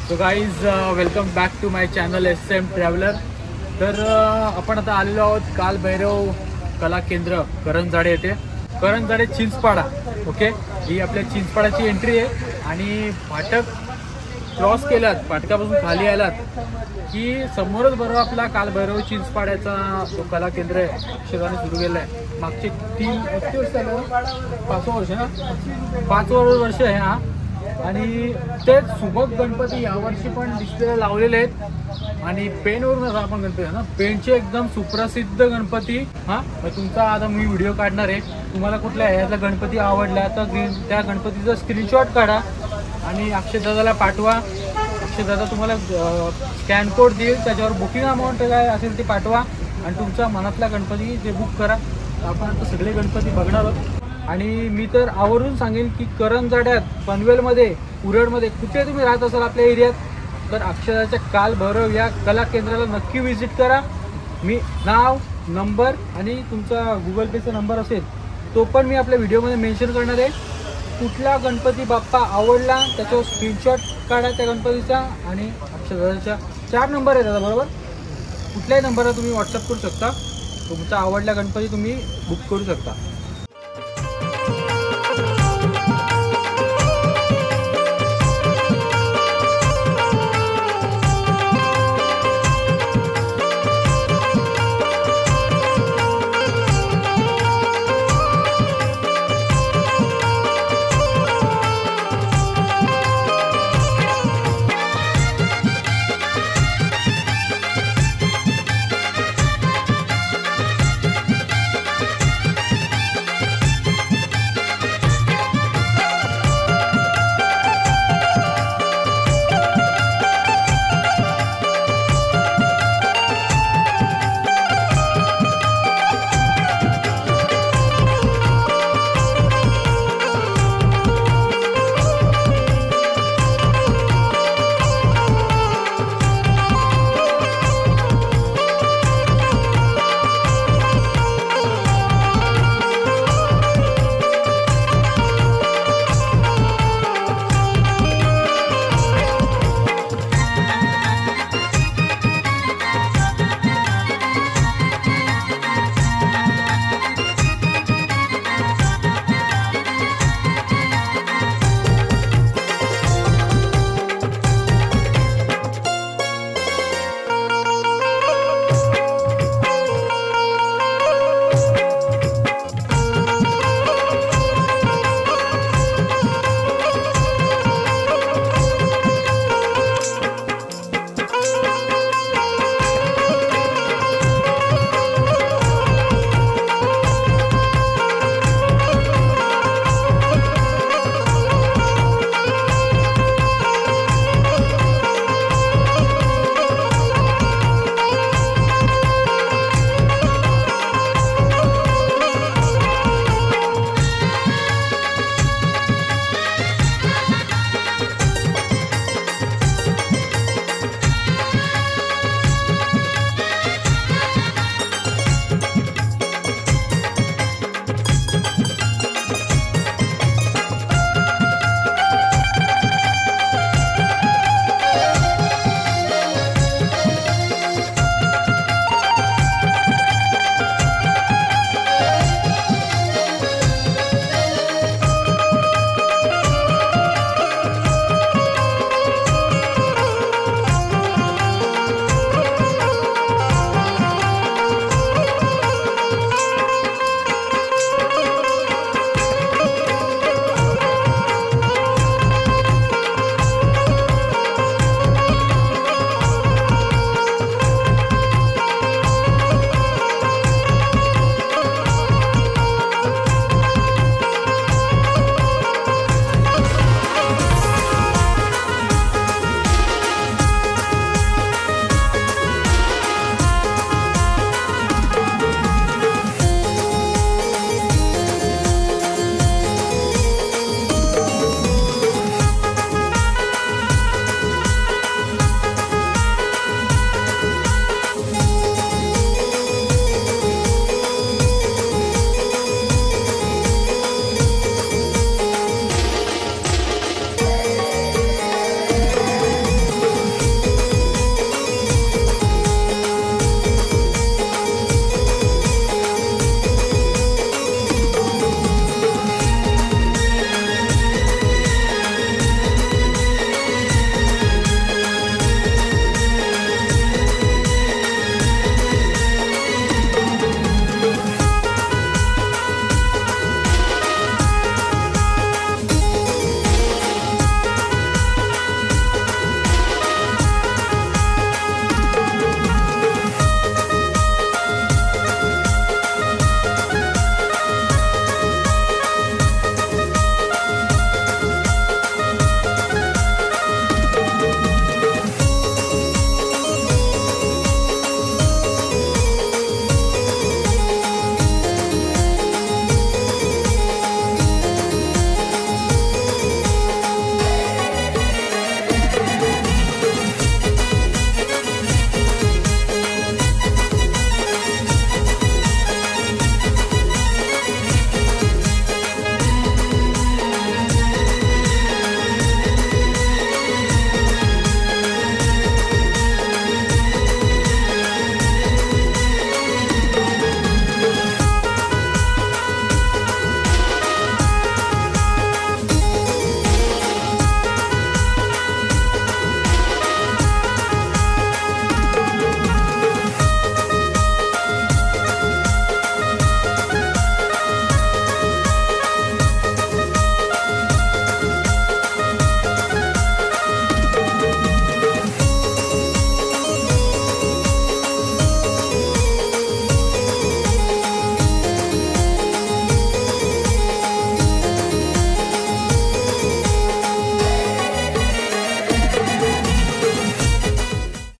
So guys welcome back to my channel SM traveller. तर आपण आता आलेलो आहोत कालभैरव कला केंद्र करंजाडे येथे, करंजाडे चिंचपाडा। ओके, ही आपल्या चिंचपाडाची एंट्री आहे आणि फाटक क्रॉस केलात, फाटकापासून खाली आलात की समोरच बरोबर आपला कालभैरव चिंचपाड्याचा जो कला केंद्र आहे अक्षराने सुरू केला आहे। मागचे 3 वर्ष झालं, 5 वर्ष ना, 5 वर्ष आहे हा। आणि ते सुबक गणपती यावर्षी पण डिस्प्लेला लावलेले आहेत आणि पेनवरून आपण गणपती आहे ना, पेनचे एकदम सुप्रसिद्ध गणपती। हां, तुमचा आता मी व्हिडिओ काढणार आहे, तुम्हाला कुठल्या ह्यातला गणपती आवडला तर त्या गणपतीचा स्क्रीनशॉट काढा आणि अक्षय दादाला पाठवा। अक्षय दादा तुम्हाला स्कॅन कोड देईल, त्याच्यावर बुकिंग अमाऊंट काय असेल ते पाठवा आणि तुमचा मनातला गणपती जे बुक करा। आपण आता सगळे गणपती बघणार आहोत आणि मी तर आवर्जून सांगेन की करंजाड्यात, पनवेलमध्ये, उरडमध्ये कुठे तुम्ही राहत असाल आपल्या एरियात तर अक्षराच्या कालभैरव या कला केंद्राला नक्की व्हिजिट करा। मी नाव, नंबर आणि तुमचा गुगल पेचा नंबर असेल तो पण मी आपल्या व्हिडिओमध्ये मेन्शन करणार आहे। कुठला गणपती बाप्पा आवडला त्याच्यावर स्क्रीनशॉट काढा त्या गणपतीचा आणि अक्षराच्या 4 नंबर आहे दादा बरोबर, कुठल्याही नंबरला तुम्ही व्हॉट्सअप करू शकता। तुमचा आवडला गणपती तुम्ही बुक करू शकता।